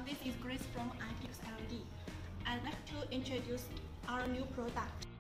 This is Grace from 12x12mm. I'd like to introduce our new product.